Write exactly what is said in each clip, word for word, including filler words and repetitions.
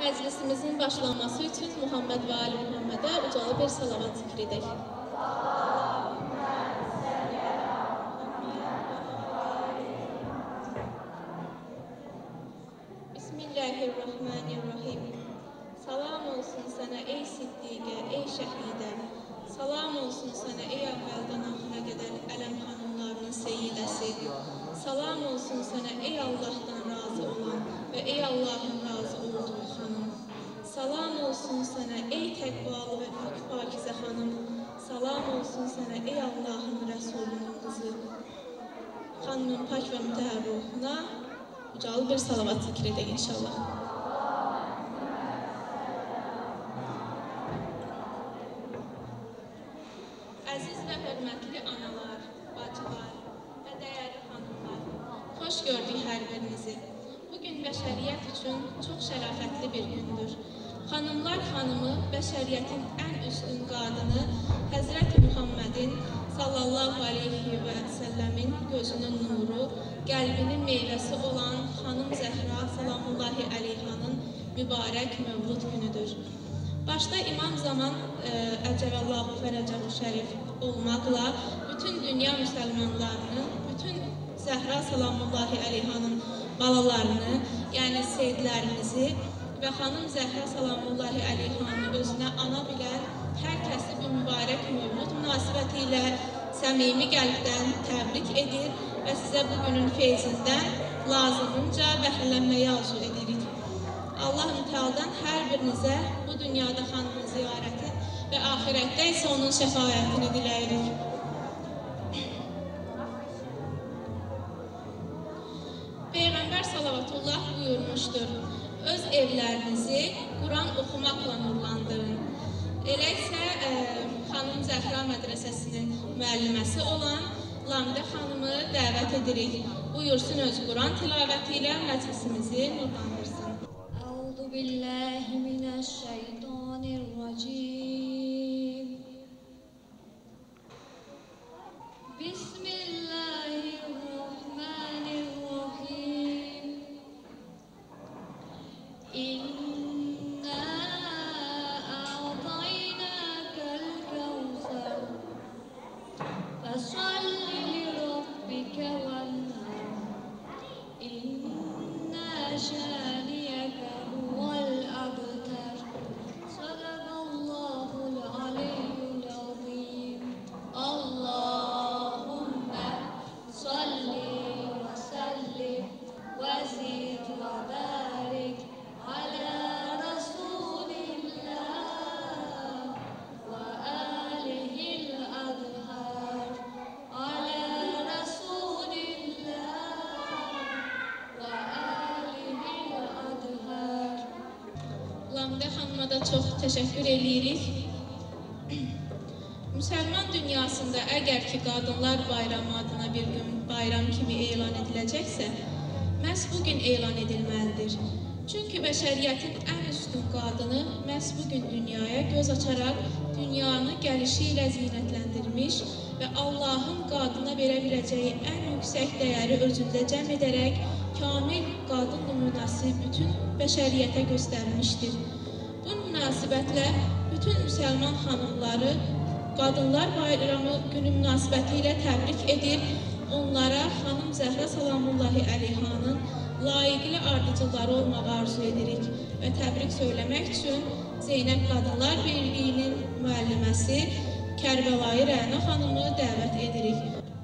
Məclisimizin başlanması üçün Muhammed və Ali Muhammedə ucalı bir salavat zikr edək. Bismillahirrahmanirrahim. Salam olsun sənə ey siddiqə, ey şəhidə. Salam olsun sənə ey əvvəldən axıra qədər ələm xanımlarının seyidəsi. Salam olsun sənə ey Allahdan razı olan və ey Allahın razı olduğu xanım. Salam olsun sənə ey təqvalı və pakizə xanım. Salam olsun sənə ey Allahın Rəsulunun qızı. Xanımın pak və mütəhər ruhuna ucalı bir salavat zikr edək inşallah. Əziz və hörmətli analar, bacılar və dəyərli xanımlar, xoş gördük hər birinizi. Bugün bəşəriyyət üçün çox şərafətli bir gündür. Xanımlar xanımı, bəşəriyyətin ən üstün qadını Həzrəti Muhammedin sallallahu aleyhi və səlləmin gözünün nuru, qəlbinin meyvəsi olan xanım Zəhra salamullahi aleyhanın mübarək mövlud günüdür. Başda İmam Zaman Əcəlallahu Fərəcəhu Şərif olmaqla bütün dünya müsəlmanlarını, bütün Zəhra salamullahi aleyhanın balalarını, yəni seyidlərimizi və xanım Zəhra salamullahi aleyhanı özünə ana bilən hər kəsi bu mübarək mövlud münasibəti ilə səmimi qəlbdən təbrik edir və sizə bugünün feyzindən lazımınca bəhrələnməyə arzu edirik. Allah-u Teala'dan hər birinizə bu dünyada xanımın ziyarəti və axirətdə isə onun şəfaətini diləyirik. Peyğəmbər salavatullah buyurmuşdur, öz evlərinizi Quran oxumaqla nurlandırın. Elə isə e, xanım Zəhra mədrəsəsinin müəlliməsi olan Lamidə xanımı dəvət edirik. Buyursun öz Quran tilavəti ilə məclisimizi nurlandırsın. Əuzu billahi minəşşeytanirracim. Bismillahirrahmanirrahim. İnna a'taynakal kevser. Fesalli li rabbike venhar. İnna şâniyeke huvel abtar. Sadakallahul aliyyul azim. Allahümme salli ve sellim ve zid ve barik ala Resulillah ve alihil adhar. Ala Resulillah ve alihil adhar. Lamidə xanıma da çox təşəkkür edirik. Müsəlman dünyasında əgər ki, Qadınlar Bayramı adına bir gün bayram kimi elan ediləcəksə, məhz bugün elan edilməlidir. Çünki bəşəriyyətin ən üstün qadını məhz bugün dünyaya göz açaraq dünyanı gəlişi ilə zinətləndirmiş və Allahın qadına verə biləcəyi ən yüksək dəyəri özündə cəm edərək kamil qadın nümunəsi bütün bəşəriyyətə göstərmişdir. Bu münasibətlə bütün müsəlman xanımları Qadınlar Bayramı günü münasibəti ilə təbrik edir, onlara xanım Zəhra salamullahi aleyhanın layiqli ardıcılları olmağı arzu edirik və təbrik söyləmək üçün Zeynəb Qadınlar Birliyinin müəlliməsi Kərbəlayı Rəna xanımı dəvət edirik.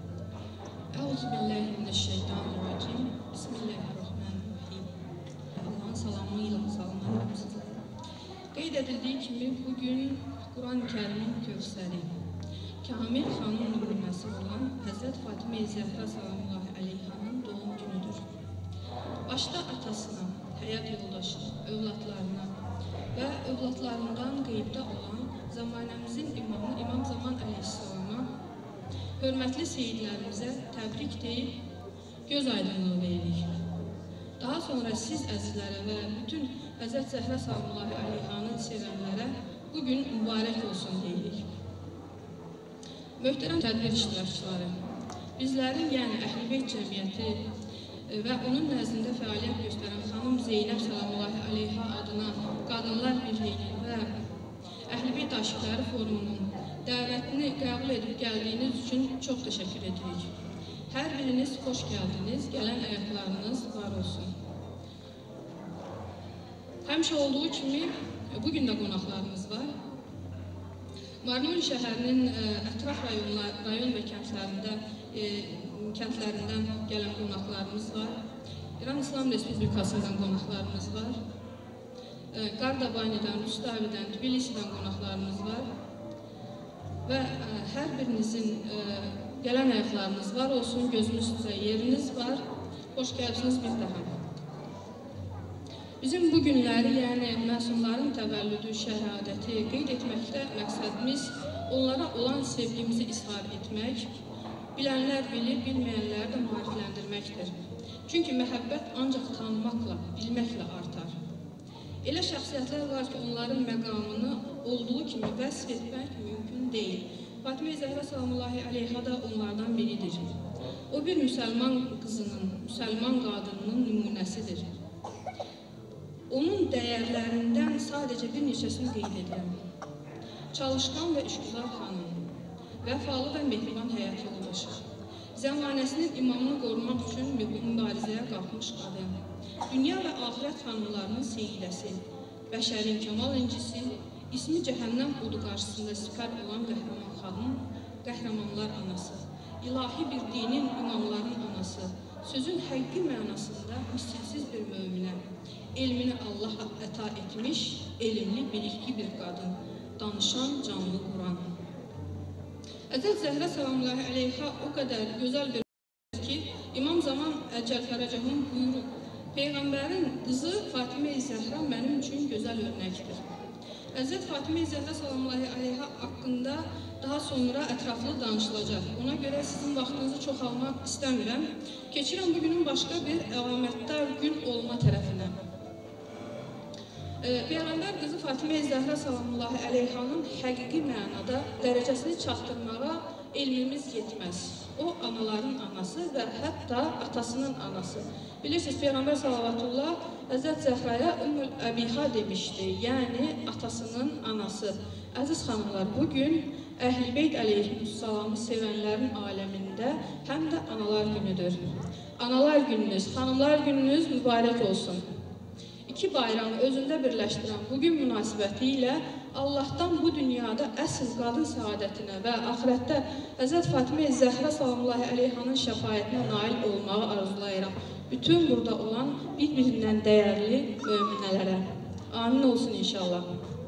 Euzubillahimineşşeytanirracim. Bismillahirrahmanirrahim. Allah'ın salamı ilə salamlarım sizlərə. Qeyd edildiyi kimi bugün Quran-ı Kərimin Kövsəri, Kamil xanım nümunəsi olan Həzrət Fatimə-i Zəhra salamullahi aleyhanın doğum günüdür. Başda atasına, həyat yoldaşına, övladlarına və övladlarından qeybdə olan zamanəmizin imamı İmam Zaman əleyhissalama, hörmətli seyidlərimizə təbrik deyib, göz aydınlığı veririk. Daha sonra siz əzizlərə və bütün Həzrət Zəhra salamullahi aleyhanın sevənlərə bugün mübarək olsun deyirik. Möhtərəm tədbir iştirakçıları, bizlərin, yəni Əhl-i Beyt cəmiyyəti, və onun nəzdində fəaliyyət göstərən xanım Zeynəb Salamullahi Aleyha adına Qadınlar Birliyinin və Əhl-i-Beyt Aşiqləri Forumunun dəvətini qəbul edib gəldiyiniz üçün çox təşəkkür edirik. Hər biriniz xoş gəldiniz, gələn ayaqlarınız var olsun. Həmişə olduğu kimi, bugün də qonaqlarımız var. Marnoli şəhərinin ətraf rayonlar, rayon və kəndlərində, e, kəndlərindən gələn qonaqlarımız var. İran İslam Respublikasından qonaqlarımız var. E, Qardabanidən, Rustavidən, Tbilisidən qonaqlarımız var. Və e, hər birinizin e, gələn ayaqlarınız var olsun, gözünüz sizə yeriniz var. Xoş gəlibsiniz bir daha. Bizim bu günləri, yəni məsumların təvəllüdü, şəhadəti qeyd etməkdə məqsədimiz onlara olan sevgimizi izhar etmək, bilənlər bilir, bilməyənləri də maarifləndirməkdir. Çünki məhəbbət ancaq tanımaqla, bilməklə artar. Elə şəxsiyyətlər var ki, onların məqamını olduğu kimi vəsf etmək mümkün deyil. Fatimə Zəhra Salamullahi Aleyha da onlardan biridir. O bir müsəlman qızının, müsəlman qadınının nümunəsidir. Onun dəyərlərindən sadəcə bir neçəsini qeyd edirəm. Çalışqan və işgüzar xanım, vəfalı və mehriban həyat yoldaşı, zəmanəsinin imamını qorumaq üçün mübarizəyə qalxmış qadın, dünya və axirət xanımlarının seyiləsi, bəşərin kəmal incisi, ismi cəhənnəm odu qarşısında sipər olan qəhrəman xanım, qəhrəmanlar anası, ilahi bir dinin imamların anası, sözün həqiqi mənasında misilsiz bir möminə, elmini Allah əta etmiş, elmli, bilikli bir qadın, danışan canlı Quran. Həzrət Zəhra Salamullahi Aleyha o qədər gözəl bir ki, İmam Zaman Əcəl-Fərəcəhun buyurub, Peyğəmbərin qızı Fatimə Zəhra mənim üçün gözəl örnəkdir. Həzrət Fatimə Zəhra Salamullahi Aleyha haqqında daha sonra ətraflı danışılacaq. Ona görə sizin vaxtınızı çox almaq istəmirəm. Keçirəm bugünün başqa bir əlamətdar gün olma tərəfinə. Peyğəmbər qızı Fatimə Zəhra Salamullahi Aleyhanın həqiqi mənada dərəcəsini çatdırmağa elmimiz yetməz. O, anaların anası və hətta atasının anası. Bilirsiniz, Peyğəmbər Salavatullah Həzrət Zəhraya Ümmül Əbiha demişdi, yəni atasının anası. Əziz xanımlar, bugün Əhl-i Beyt əleyhissalamı sevənlərin aləmində həm də analar günüdür. Analar gününüz, xanımlar gününüz mübarək olsun. İki bayramı özündə birləşdirən bugün münasibəti ilə Allahdan bu dünyada əsl qadın səadətinə və axirətdə Həzrət Fatimə Zəhra Salamullahi Aleyhanın şəfayətinə nail olmağı arzulayıram. Bütün burada olan bir-birindən dəyərli möminələrə. Amin olsun inşallah.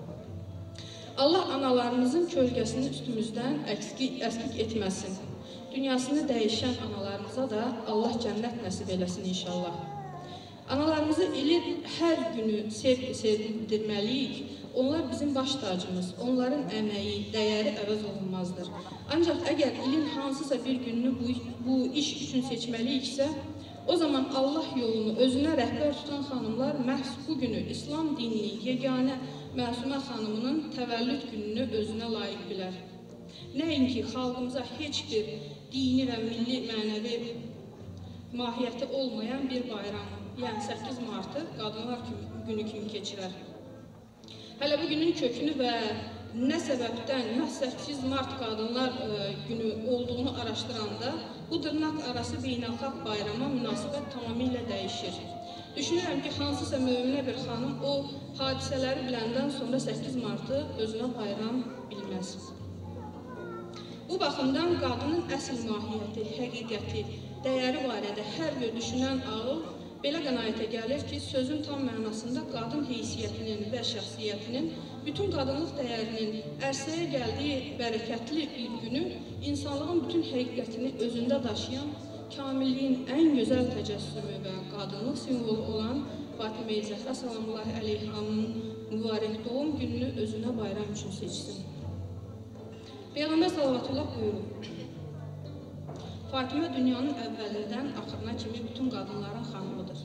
Allah analarımızın kölgəsini üstümüzdən əskik etməsin. Dünyasını dəyişən analarımıza da Allah cənnət nəsib eləsin inşallah. Analarımızı ilin hər günü sevdirməliyik. Onlar bizim baş tacımız, onların əməyi, dəyəri əvəz olunmazdır. Ancaq əgər ilin hansısa bir gününü bu, bu iş üçün seçməliyiksə, o zaman Allah yolunu özünə rəhbər tutan xanımlar məhz bu günü İslam dininin yeganə Məsumə xanımının təvəllüd gününü özünə layiq bilər. Nəinki xalqımıza heç bir dini və milli mənəvi mahiyyəti olmayan bir bayram, yəni səkkiz martı Qadınlar günü kimi keçirər. Hələ bu günün kökünü və nə səbəbdən məhz səkkiz mart Qadınlar günü olduğunu araşdıranda bu dırnaq arası beynəlxalq bayrama münasibət tamamilə dəyişir. Düşünürəm ki, hansısa möminə bir xanım o hadisələri biləndən sonra səkkiz martı özünə bayram bilməz. Bu baxımdan qadının əsl mahiyyəti, həqiqəti, dəyəri barədə hər bir düşünən ağıl belə qənaətə gəlir ki, sözün tam mənasında qadın heysiyyətinin və şəxsiyyətinin, bütün qadınlıq dəyərinin ərsəyə gəldiyi bərəkətli bir günü insanlığın bütün həqiqətini özündə daşıyan, kamilliyin ən gözəl təcəssümü və qadınlıq simvolu olan Fatimə Zəhra Salamullahi Aleyhanın mübarək doğum gününü özünə bayram üçün seçsin. Peyğəmbər Salavatullah buyurub, Fatimə dünyanın əvvəlindən axırına kimi bütün qadınların xanımıdır.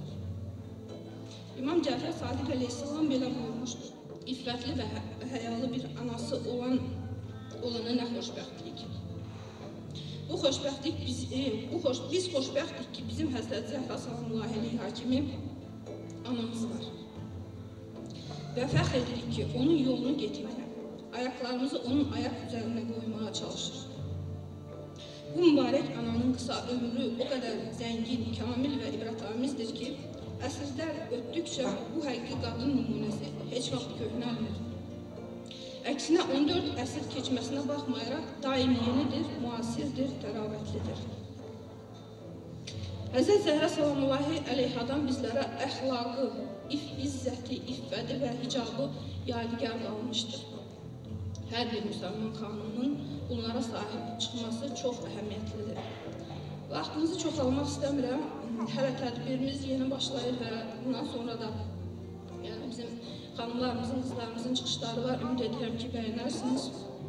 İmam Cəfər Sadiq Əleyhisselam belə buyurmuşdur, iffətli və həyalı bir anası olan, olana nə xoşbəxtlik. Bu xoşbəxtlik biz, e, bu xoş, biz xoşbəxtlik ki, bizim Həzrət Zəhra salamullahi əleyhə kimi anamız var. Və fəxr edirik ki, onun yolunu getməyə, ayaqlarımızı onun ayaq üzərində qoymağa çalışır. Bu mübarək ananın qısa ömrü o qədər zəngin, kamil və ibratamizdir ki, əsrlər ötdükcə bu həqiqi qadın nümunəsi heç vaxt köhnəlmir. Əksinə on dörd əsr keçməsinə baxmayaraq daim yenidir, müasirdir, təravətlidir. Həzrət Zəhra salamullahi əleyhadan bizlərə əxlaqı, if, izzəti, iffəti və hicabı yadigar qalmışdır. Hər bir müsəlman xanımın bunlara sahib çıxması çox əhəmiyyətlidir. Vaxtımızı çox almaq istəmirəm. Hələ tədbirimiz yeni başlayır və bundan sonra da yəni bizim xanımlarımızın, qızlarımızın çıxışları var. Ümid edirəm ki, bəyənərsiniz.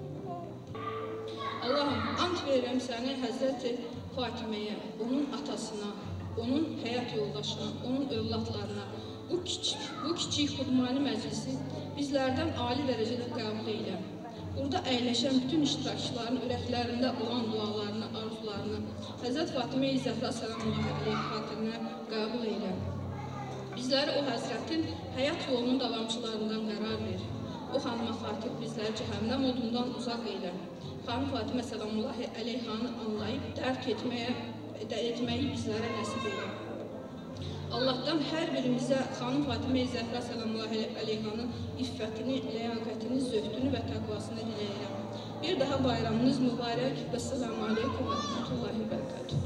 Allahım, ant verirəm səni Həzrəti Fatiməyə, onun atasına, onun həyat yoldaşına, onun övladlarına, bu kiçik, bu kiçik xudmani məclisi bizlərdən ali dərəcədə qəbul eylə. Burada əyləşən bütün iştirakçıların ürəklərində olan dualarını, arzularını Həzrət Fatimə-i Zəhra salamullahi əleyhə xatirinə qəbul eylə. Bizləri o Həzrətin həyat yolunun davamçılarından qərar ver. O xanıma xatib bizləri cəhənnəm odundan uzaq eylə. Xanım Fatimə salamullahi əleyhanı anlayıb dərk etməyə, etməyi bizlərə nəsib eylə. Allahdan hər birimizə xanım Fatimə-i Zəhra salamullahi əleyhanın iffətini, ləyaqətini, zöhdünü və təqvasını diləyirəm. Bir daha bayramınız mübarək və selamu aleykum və rəhmətullahi və bərəkatuhu.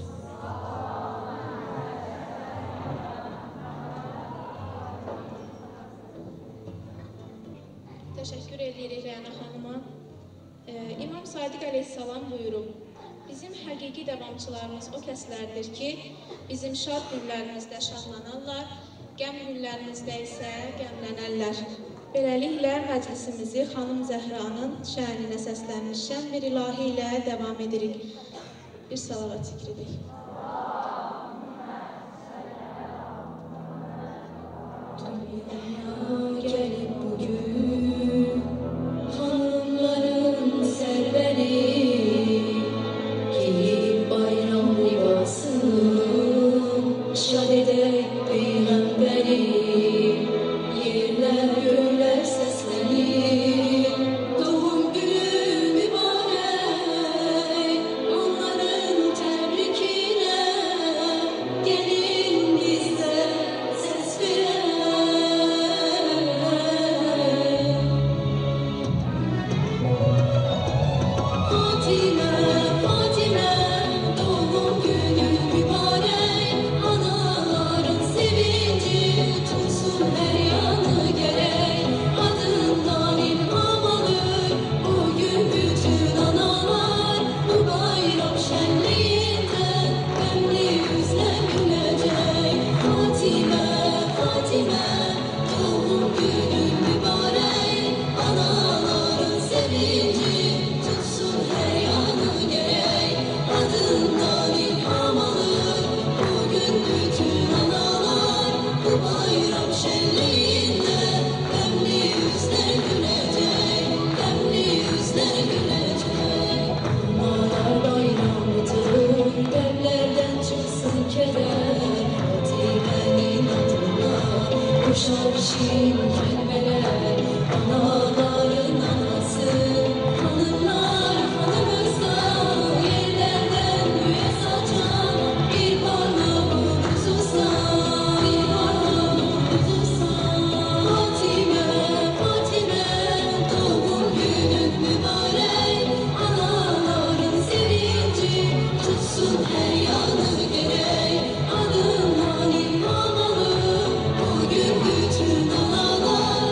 Təşəkkür edirik Rəna xanıma. Ee, İmam Sadiq əleyhissalam buyurub, bizim həqiqi davamçılarımız o kəslərdir ki, bizim şad günlərimizdə şadlanarlar, qəm günlərimizdə isə qəmlənərlər. Beləliklə, məclisimizi xanım Zəhranın şəninə səslənmiş şən bir ilahi ilə devam edirik. Bir salavat zikr edirik. Gelip bugün hanımların serveri giyip bayram libasını şad edek peygamberi yerler gökler seslenir doğum günü mübarek onların tebrikine gelin bizde ses veren Fatime, Fatime, doğum günü mübarek, anaların sevinci tutsun her yanı gerek. Adından ilham alır bugün bütün analar, bu bayram şenliğinde memli yüzler gülecek. Fatime, Fatime, doğum günü mübarek, anaların sevinci tutsun her yanı gerek. Adından ilham alır bugün bütün analar, bu bayram şenliğinde memli yüzler gülecek, memli yüzler gülecek. Analar bayramıdır, derlerden çıksın keder. Fatime'nin adına koşar şirin kelimeler, anaların anası. Hanımlar hanımızdan yerlerden güye saçan bir parmağımız uzan, bir parmağımız uzan. Fatime, Fatime, doğum günün mübarek, anaların sevinci tutsun her yanı gerek. Adından ilham alır bugün bütün analar,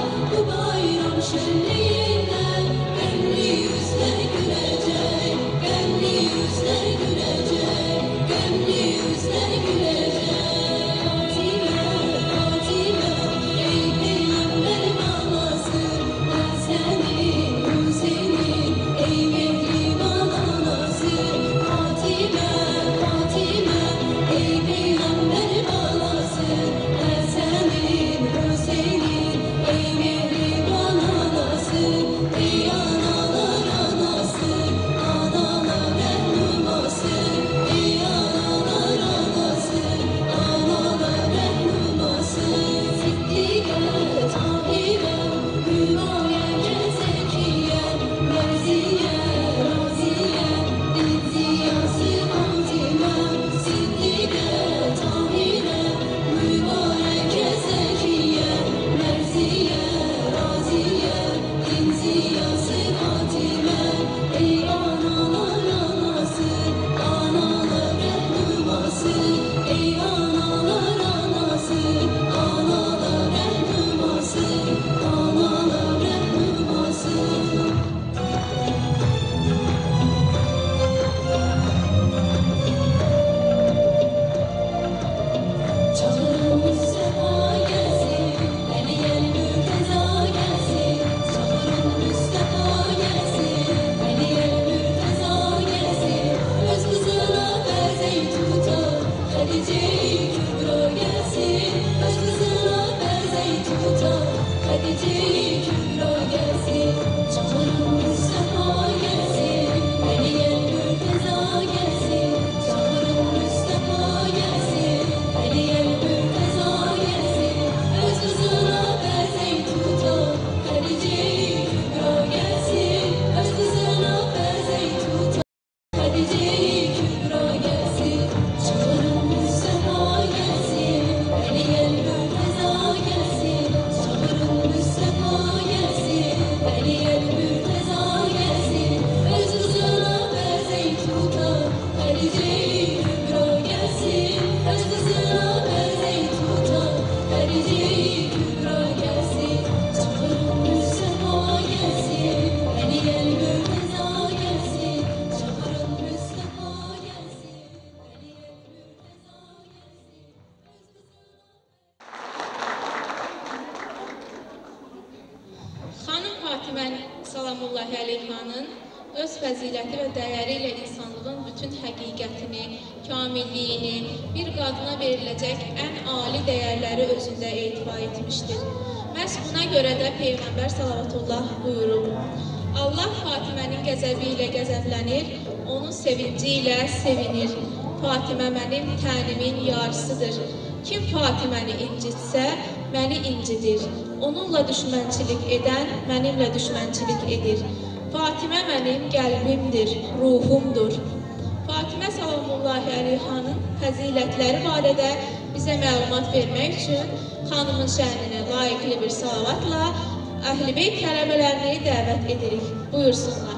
salamullahi əleyhanın öz fəziləti və dəyəri ilə insanlığın bütün həqiqətini, kamilliyini, bir qadına veriləcək ən ali dəyərləri özündə etibar etmişdir. Məhz buna görə də Peyğəmbər salavatullah buyurub, Allah Fatimənin qəzəbi ilə qəzəblənir, onun sevinci ilə sevinir. Fatimə mənim tənimin yarısıdır. Kim Fatiməni incitsə, məni incidir. Onunla düşmənçilik edən, mənimlə düşmənçilik edir. Fatimə mənim qəlbimdir, ruhumdur. Fatimə salamullahi əleyhanın fəzilətləri barədə bizə məlumat vermək üçün xanımın şəhninə layiqli bir salavatla Əhl-i Beyt tələbələrini dəvət edirik. Buyursunlar.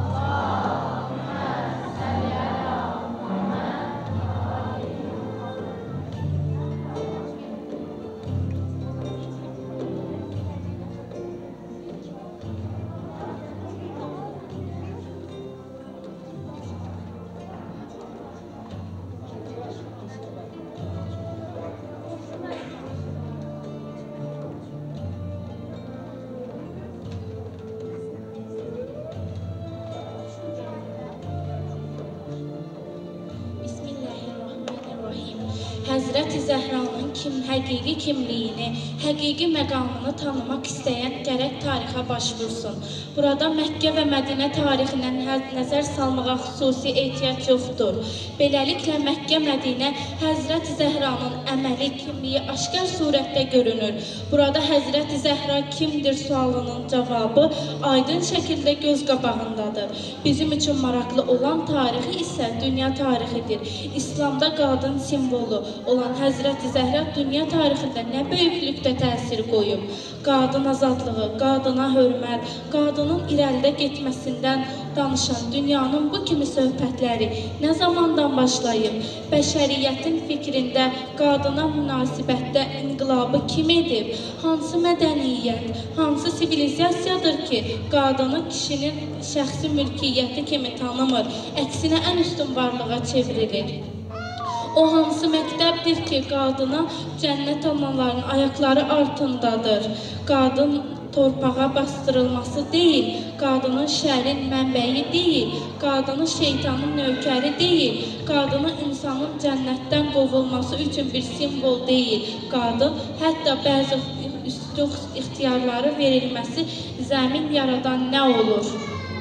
Həzrəti Zəhranın kim, həqiqi kimliyini, həqiqi məqamını tanımaq istəyən gərək tarixə başvursun. Burada Məkkə və Mədinə tarixindən nəzər salmağa xüsusi ehtiyac yoxdur. Beləliklə Məkkə, Mədinə Həzrəti Zəhranın əməli kimliyi aşkar surətdə görünür. Burada Həzrəti Zəhra kimdir sualının cavabı aydın şəkildə göz qabağındadır. Bizim üçün maraqlı olan tarixi isə dünya tarixidir. İslamda qadın simvolu olan Həzrəti Zəhra dünya tarixində nə böyüklükdə təsir qoyub. Qadın azadlığı, qadına hörmət, qadının irəlidə getməsindən danışan dünyanın bu kimi söhbətləri nə zamandan başlayıb? Bəşəriyyətin fikrində qadına münasibətdə inqilabı kim edib? Hansı mədəniyyət, hansı sivilizasiyadır ki, qadını kişinin şəxsi mülkiyyəti kimi tanımır, əksinə ən üstün varlığa çevrilir? O hansı məktəbdir ki, qadına cənnət anaların ayaqları altındadır. Qadın torpağa bastırılması deyil, qadının şərin mənbəyi deyil, qadının şeytanın növkəri deyil, qadının insanın cənnətdən qovulması üçün bir simvol deyil. Qadın hətta bəzi üstün ixtiyarları verilməsi zəmin yaradan nə olur?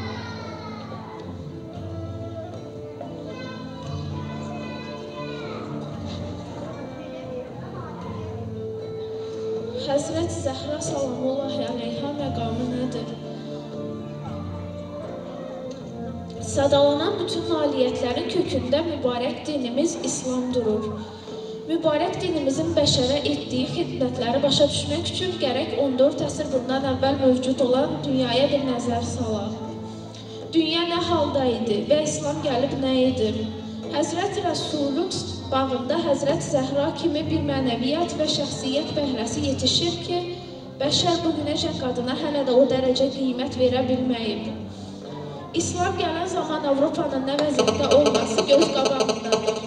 Həzrəti Zəhra salamullahi əleyhə məqamı nədir? Sadalanan bütün nailiyyətlərin kökündə mübarək dinimiz İslam durur. Mübarək dinimizin bəşərə etdiyi xidmətləri başa düşmək üçün gərək on dörd əsr bundan əvvəl mövcud olan dünyaya bir nəzər salaq. Dünya nə halda idi və İslam gəlib nə edir? Həzrəti Rəsulun bağında Həzrəti Zəhra kimi bir mənəviyyət və şəxsiyyət bəhrəsi yetişir ki, bəşər bugünəcən qadına hələ də o dərəcə qiymət verə bilməyib. İslam gələn zaman Avropanın nə vəziyyətdə olması göz qabağındadır.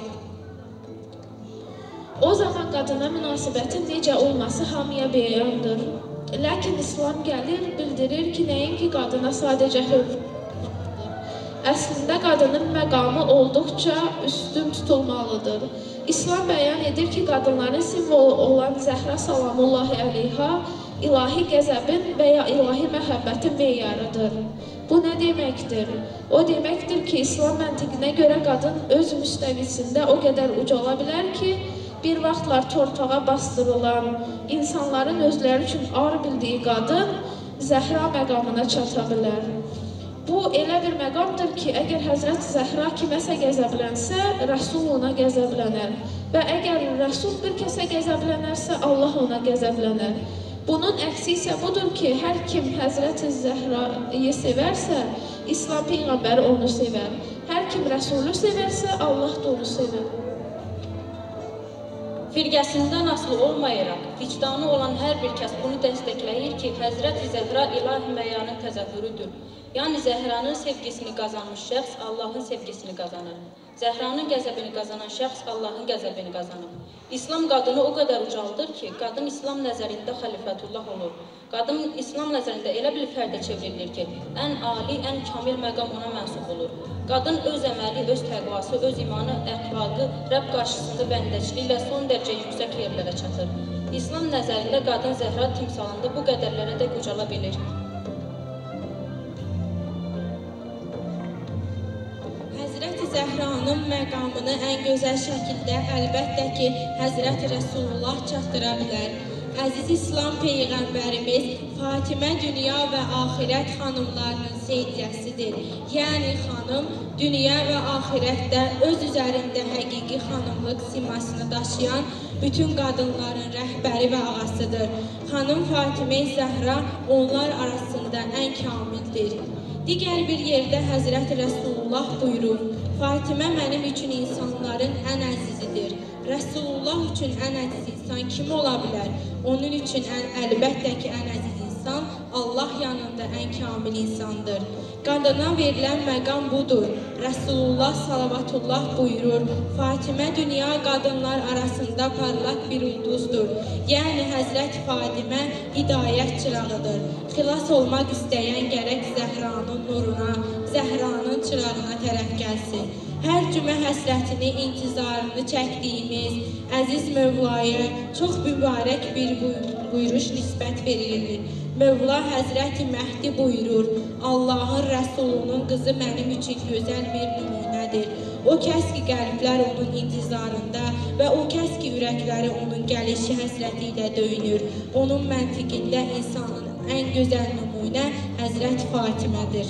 O zaman qadına münasibətin necə olması hamıya beyandır. Lakin İslam gəlir, bildirir ki, nəinki qadına sadəcə hörmət. Əslində qadının məqamı olduqca üstün tutulmalıdır. İslam bəyan edir ki, qadınların simvolu olan Zəhra salamullahi əleyha ilahi qəzəbin və ya ilahi məhəbbətin meyarıdır. Bu nə deməkdir? O deməkdir ki, İslam məntiqinə görə qadın öz müstəvisində o qədər ucala bilər ki, bir vaxtlar torpağa bastırılan, insanların özləri üçün ar bildiyi qadın Zəhra məqamına çata bilər. Bu elə bir məqamdır ki, əgər Həzrət Zəhra kiməsə qəzəblənsə, Rəsul ona qəzəblənər. Və əgər Rəsul bir kəsə qəzəblənərsə, Allah ona qəzəblənər. Bunun əksi isə budur ki, hər kim Həzrət Zəhra'yı sevərsə, İslam Peyğəmbəri onu sevər. Hər kim Rəsulü sevərsə, Allah da onu sevər. Firqəsindən asılı olmayaraq, vicdanı olan hər bir kəs bunu dəstəkləyir ki, Həzrət Zəhra ilahi məyanın təzəvvürüdür. Yəni Zəhranın sevgisini qazanmış şəxs Allahın sevgisini qazanır. Zəhranın qəzəbini qazanan şəxs Allahın qəzəbini qazanır. İslam qadını o qədər ucaldır ki, qadın İslam nəzərində xəlifətullah olur. Qadın İslam nəzərində elə bir fərdə çevrilir ki, ən ali, ən kamil məqam ona mənsub olur. Qadın öz əməli, öz təqvası, öz imanı, əxlaqı, Rəbb qarşısında bəndəçliyi ilə son dərəcə yüksək yerlərə çatır. İslam nəzərində qadın Zəhra timsalında bu qədərlərə də qocala bilir. Həzrəti Zəhranın məqamını ən gözəl şəkildə əlbəttə ki, Həzrəti Rəsulullah çatdıra bilər. Əziz İslam Peyğəmbərimiz Fatimə dünya və axirət xanımlarının seyyidəsidir. Yəni xanım dünya və axirətdə öz üzərində həqiqi xanımlıq simasını daşıyan bütün qadınların rəhbəri və ağasıdır. Xanım Fatimə Zəhra onlar arasında ən kamildir. Digər bir yerdə Həzrəti Rəsulullah buyurur, Fatimə mənim üçün insanların ən əzizidir. Rəsulullah üçün ən əziz insan kim ola bilər? Onun üçün ən, əlbəttə ki, ən əziz insan Allah yanında ən kamil insandır. Qadına verilən məqam budur. Rəsulullah salavatullah buyurur, Fatimə dünya qadınlar arasında parlaq bir ulduzdur. Yəni Həzrət Fatimə hidayət çırağıdır. Xilas olmaq istəyən gərək Zəhranın nuruna, Zəhranın çırağına tərəf gəlsin. Hər cümə həsrətini, intizarını çəkdiyimiz əziz Mövlaya çox mübarək bir buyuruş nisbət verilir. Mövla Həzrəti Məhdi buyurur, Allahın Rəsulunun qızı mənim üçün gözəl bir nümunədir. O kəs ki, qəlblər onun intizarında və o kəs ki, ürəkləri onun gəlişi həsrəti ilə döyünür. Onun məntiqində insanın ən gözəl nümunə Həzrət Fatimədir.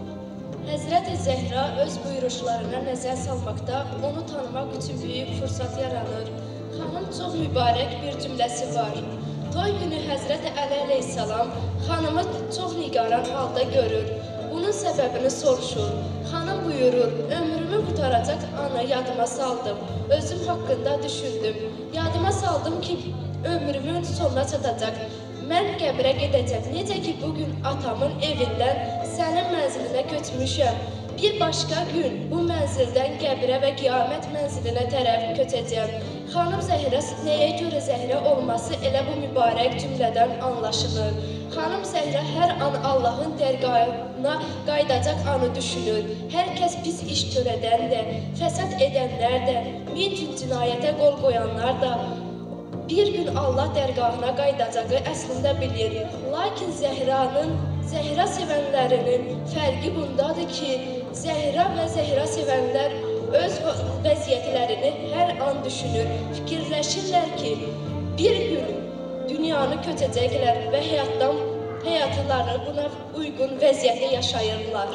Həzrəti Zəhra öz buyuruşlarına nəzər salmaqda onu tanımaq üçün böyük fürsət yaranır. Xanım çox mübarək bir cümləsi var. Toy günü Həzrəti Əli əleyhissalam xanımı çox nigaran halda görür. Bunun səbəbini soruşur. Xanım buyurur, ömrümü qutaracaq anı yadıma saldım. Özüm haqqında düşündüm. Yadıma saldım ki, ömrümün sonuna çatacaq. Mən qəbrə gedəcəm. Necə ki, bugün atamın evindən sənin mənzilinə köçmüşəm. Bir başqa gün bu mənzildən qəbrə və qiyamət mənzilinə tərəf köçəcəm. Xanım Zəhra nəyə görə Zəhra olması elə bu mübarək cümlədən anlaşılır. Xanım Zəhra hər an Allahın dərgahına qaydacaq anı düşünür. Hər kəs pis iş törədən də, fəsad edənlər də, min cür cinayətə qol qoyanlar da bir gün Allah dərgahına qayıdacağı əslində bilir. Lakin Zəhranın, Zəhra sevənlərinin fərqi bundadır ki, Zəhra və Zəhra sevənlər öz vəziyyətlərini hər an düşünür. Fikirləşirlər ki, bir gün dünyanı köçəcəklər və həyatdan, həyatlarını buna uyğun vəziyyətdə yaşayırlar.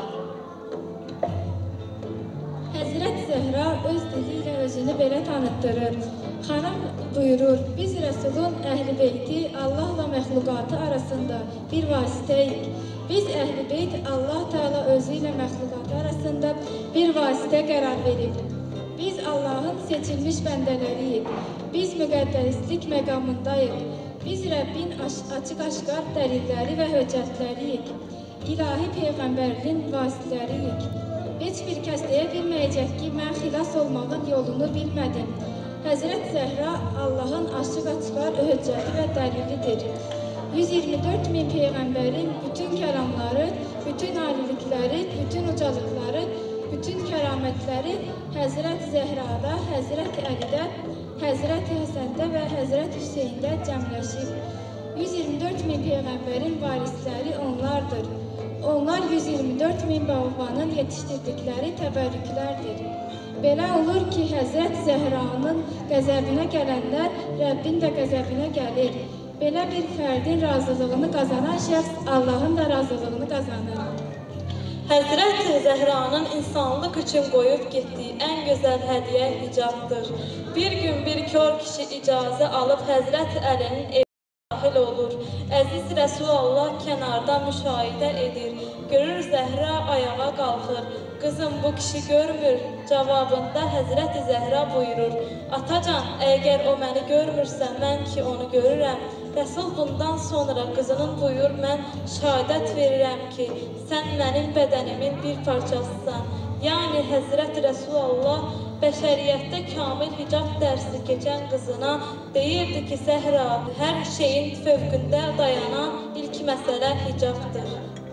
Həzrət Zəhra öz dili ilə özünü belə tanıtdırır. Xanım buyurur, biz Rəsulun əhl-i beyti Allahla məxluqatı arasında bir vasitəyik. Biz əhl-i beyt Allah Teala özü ilə məxluqatı arasında bir vasitə qərar verib. Biz Allahın seçilmiş bəndələriyik. Biz müqəddəslik məqamındayıq. Biz Rəbbin açıq-aşqar dəlilləri və höccətləriyik. İlahi Peyğəmbərliyin vasitələriyik. Heç bir kəs deyə bilməyəcək ki, mən xilas olmağın yolunu bilmədim. Həzrət Zəhra Allahın açıq-aşqar höccəti və dəlilidir. yüz iyirmi dörd min Peyğəmbərin bütün kəlamları, bütün alilikləri, bütün ucalıqları, bütün kəramətləri Həzrət Zəhrada, Həzrət Əlidə, Həzrət Həsəndə və Həzrət Hüseyndə cəmləşib. yüz iyirmi dörd min Peyğəmbərin varisləri onlardır. Onlar yüz iyirmi dörd min bağbanın yetişdirdikləri təbərrüklərdir. Belə olur ki, Həzrət Zəhranın qəzəbinə gələnlər Rəbbin də qəzəbinə gəlir. Belə bir fərdin razılığını qazanan şəxs Allahın da razılığını qazanır. Həzrət Zəhranın insanlıq üçün qoyub getdiyi ən gözəl hədiyyə hicabdır. Bir gün bir kör kişi icazə alıb Həzrət Əlinin evinə daxil olur. Əziz Rəsulallah kənarda müşahidə edir. Görür Zəhra ayağa qalxır. Qızım, bu kişi görmür. Cavabında Həzrəti Zəhra buyurur. Atacan, əgər o məni görmürsə, mən ki onu görürəm. Rəsul bundan sonra qızının buyur, mən şəhadət verirəm ki, sən mənim bədənimin bir parçasısan. Yəni Həzrət Rəsulallah bəşəriyyətdə kamil hicab dərsi keçən qızına deyirdi ki, Zəhra, hər şeyin fövqündə dayanan ilk məsələ hicabdır.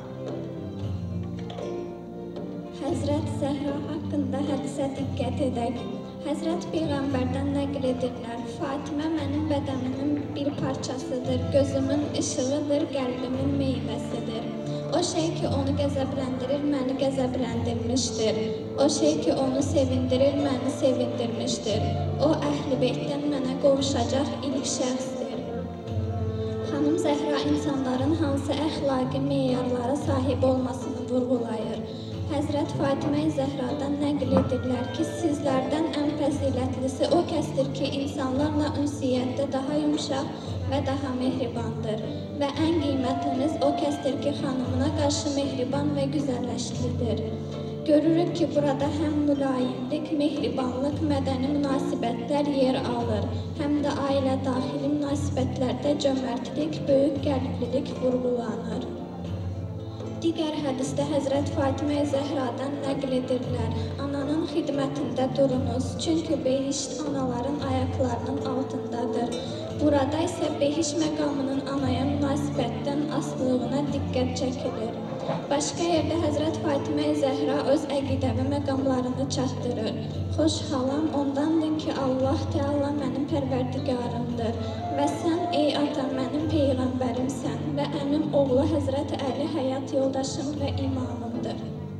Həzrət Zəhra haqqında hədisə diqqət edək. Həzrət Peyğəmbərdən nəql edirlər. Fatimə mənim bədənimin bir parçasıdır, gözümün işığıdır, qəlbimin meyvəsidir. O şey ki, onu qəzəbləndirir, məni qəzəbləndirmişdir. O şey ki, onu sevindirir, məni sevindirmişdir. O, Əhl-i Beytdən mənə qovuşacaq ilk şəxsdir. Xanım Zəhra insanların hansı əxlaqi meyarlara sahib olmasını vurğulayır. Həzrət Fatimə Zəhradan nəql edirlər ki, sizlərdən ən fəzilətlisi o kəsdir ki, insanlarla ünsiyyətdə daha yumşaq və daha mehribandır. Və ən qiymətliniz o kəsdir ki, xanımına qarşı mehriban və güzəlləşlidir. Görürük ki, burada həm mülayimlik, mehribanlıq, mədəni münasibətlər yer alır, həm də ailə daxili münasibətlərdə cömərtlik, böyük qəlblilik vurğulanır. Digər hədisdə Həzrət Fatimə Zəhradan nəql edirlər. Ananın xidmətində durunuz, çünki behişt anaların ayaqlarının altındadır. Burada isə behiş məqamının anaya münasibətdən asılılığına diqqət çəkilir. Başqa yerdə Həzrət Fatimə Zəhra öz əqidəvi məqamlarını çatdırır. Xoş halam ondandır ki, Allah Teala mənim pərverdigarımdır və sən, ey ata, mənim peyğəmbərimsən və əmim oğlu Həzrət Əli həyat yoldaşım və imamımdır.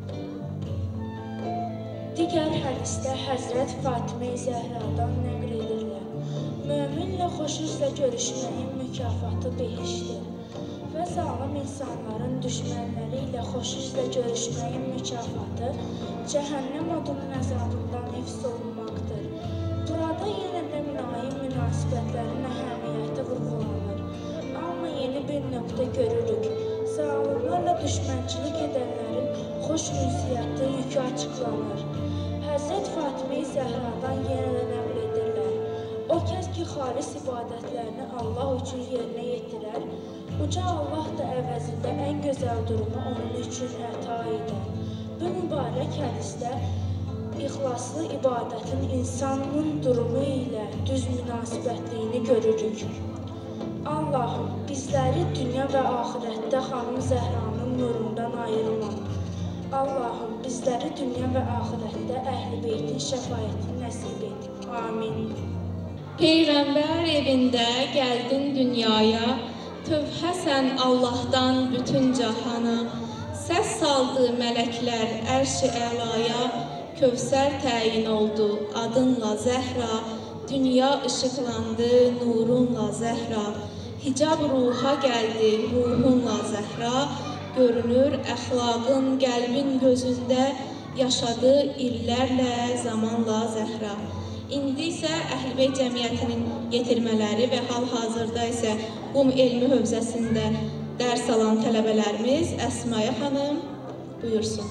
Digər hədisdə Həzrət Fatimə Zəhradan nəql edirlər. Möminlə xoş üzlə görüşməyin mükafatı behişdir və zalım insanların düşmənləri ilə xoş üzlə görüşməyin mükafatı cəhənnəm odunun əzabından hifz olunmaqdır. Burada yenə də mülayim münasibətlərin əhəmiyyəti vurğulanır. Amma yeni bir nöqtə görürük. Zalimlərlə düşmənçilik edənlərin xoş ünsiyyətli yükü açıqlanır. Həzrət Fatimə Zəhradan yenə də nəql edirlər. O kəs ki, xalis ibadətlərini Allah üçün yerinə yetirər, uca Allah da əvəzində ən gözəl durumu onun üçün əta edər. Bu mübarək hədisdə ixlaslı ibadətin insanın durumu ilə düz münasibətliyini görürük. Allahım, bizləri dünya və axirətdə xanım Zəhranın nurundan ayırma. Allahım, bizləri dünya və axirətdə Əhl-i Beytin şəfaətini nəsib et. Amin. Peyğəmbər evində gəldin dünyaya, tövhəsən Allahdan bütün cahana. Səs saldı mələklər ərş-i əlaya, Kövsər təyin oldu adınla Zəhra, dünya işıqlandı nurunla Zəhra. Hicab ruha gəldi ruhunla Zəhra, görünür əxlaqın qəlbin gözündə, yaşadı illərlə zamanla Zəhra. İndi isə Əhl-i Beyt cəmiyyətinin yetirmələri və hal-hazırda isə Qum elmi hövzəsində dərs alan tələbələrimiz Əsmaya xanım buyursun.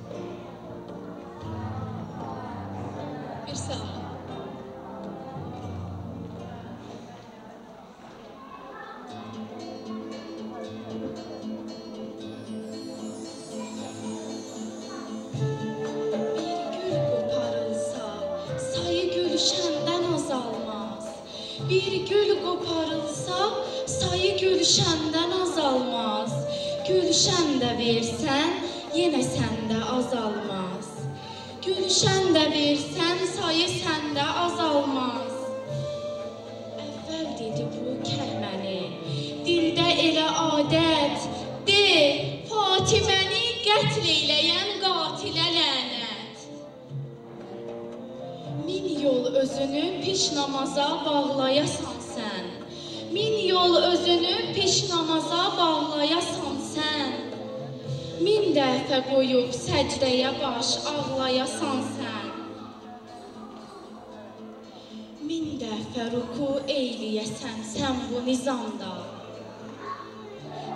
Bir sağ. Bir gül qoparılsa, sayı gülşəndən azalmaz. Gülşən də versən, yenə səndə azalmaz. Gülşən də versən, sayı səndə azalmaz. Əvvəl dedi bu kəlməni, dildə elə adət, de, Fatiməni qətl eyləyən qatilə lənət. Min yol özünü piş namaza bağlayasan sən. Min yol özünü piş namaza bağlayasan sən. Min dəfə qoyub səcdəyə baş ağlayasan sən. Min dəfə ruku eyləyəsən sən bu nizamda.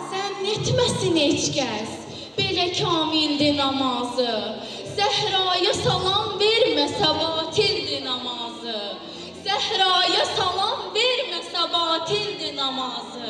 Zənn etməsin heç kəs, belə kamildir namazı. Zəhraya salam verməsə batildir namazı. Zəhraya salam verməsə batildir namazı.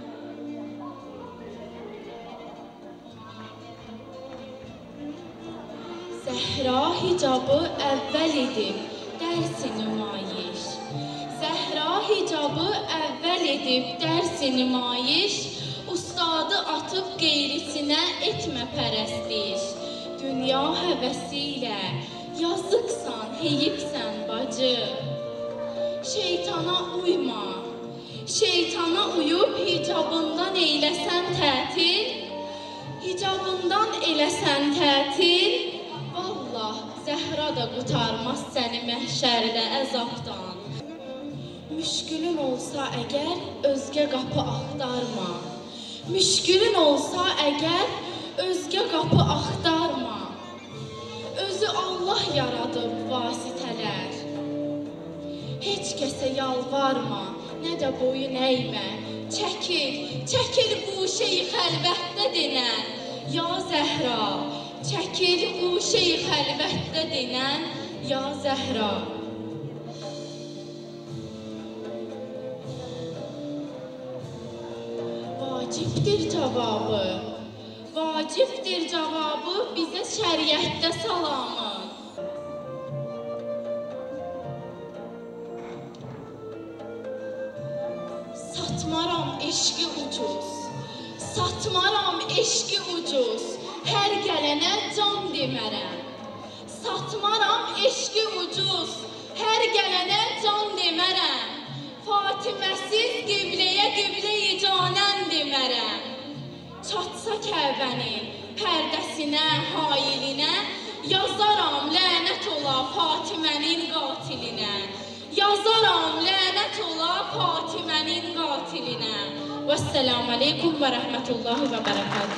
Zəhra hicabı əvvəl edib, dərsi nümayiş. Zəhra hicabı əvvəl edib, dərsi nümayiş. Ustadı atıb qeyrisinə etmə pərəstiş. Dünya həvəsi ilə yazıqsan, heyibsən bacı. Şeytana uyma, şeytana uyub hicabından eyləsən tətil. Hicabından eləsən tətil. Vallah, Zəhra da qutarmaz səni məhşərdə əzabdan. Müşkülün olsa əgər, özgə qapı axtarma. Müşkülün olsa əgər, özgə qapı axtarma. Özü Allah yaradıb vasitələr. Heç kəsə yalvarma, nə də boyun əymə. Çəkil, çəkil quşeyi xəlvətdə denən. Ya Zəhra, çəkil quşeyi xəlvətdə denən. Ya Zəhra. Vacibdir cavabı, vacibdir cavabı bizə şəriətdə salamı. Satmaram eşqi ucuz, satmaram eşqi ucuz, hər gələnə can demərəm. Satmaram eşqi ucuz, hər gələnə can demərəm. Fatiməsiz qibləyə qiblə-i canən demərəm. Çatsa Kəbənin pərdəsinə, hailinə, yazaram lənət ola Fatimənin qatilinə. Yazaram lənət ola Fatimənin qatilinə. Vəssalamu aleykum və rəhmətullahi və bərəkatuhu.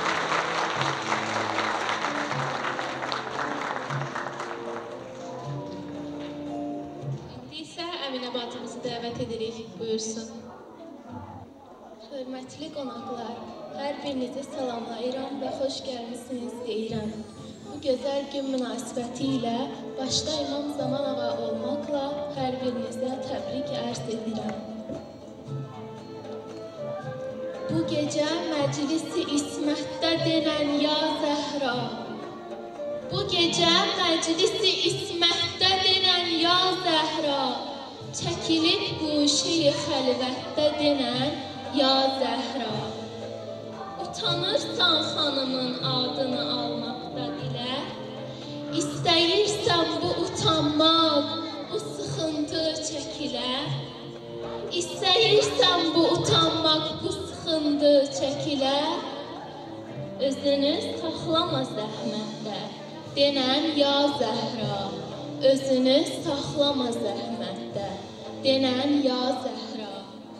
Əminə bacımızı dəvət edirik, buyursun. Hörmətli qonaqlar, hər birinizi salamlayıram və xoş gəlmisiniz deyirəm. Bu gözəl gün münasibəti ilə başda İmam Zaman ağa olmaqla hər birinizə təbrik ərz edirəm. Bu gecə məclisi ismətdə denən ya Zəhra. Bu gecə məclisi ismətdə denən ya Zəhra. Çəkilib quşeyi xəlvətdə denən ya Zəhra. Utanırsan xanımın adını almaqda dilə. İstəyirsən bu utanmaq, bu sıxıntı çəkilər. İstəyirsən bu utanmaq, bu sıxıntı çəkilər. Özünü saxlama zəhmətdə denən ya Zəhra. Özünü saxlama zəhmətdə denən ya Zəhra.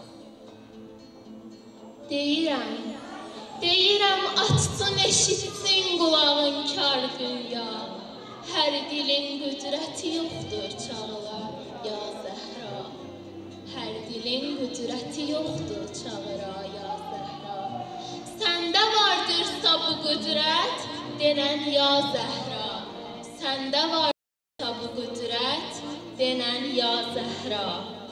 Deyirəm, deyirəm açsın eşitsin qulağın kar dünya. Hər dilin qüdrəti yoxdur çağıra ya Zəhra. Hər dilin qüdrəti yoxdur çağıra ya Zəhra. Səndə vardırsa bu qüdrət denən ya Zəhra. Səndə var bu qüdrət denən ya Zəhra.